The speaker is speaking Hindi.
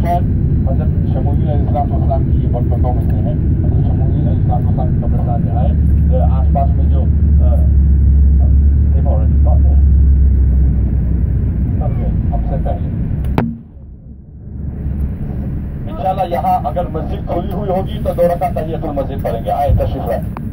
खैर हजरत शमायेल अलैहिस्सलाम की ये बरकतों में से है। हजरत शमायेल अलैहिस्सलाम की कब्रिस्तान में आए, आसपास में जो हमसे पहले इंशाल्लाह यहाँ अगर मस्जिद खुली हुई होगी तो 2 रकात तहियतुल मस्जिद पढ़ेंगे। आए तशरीफ लाए।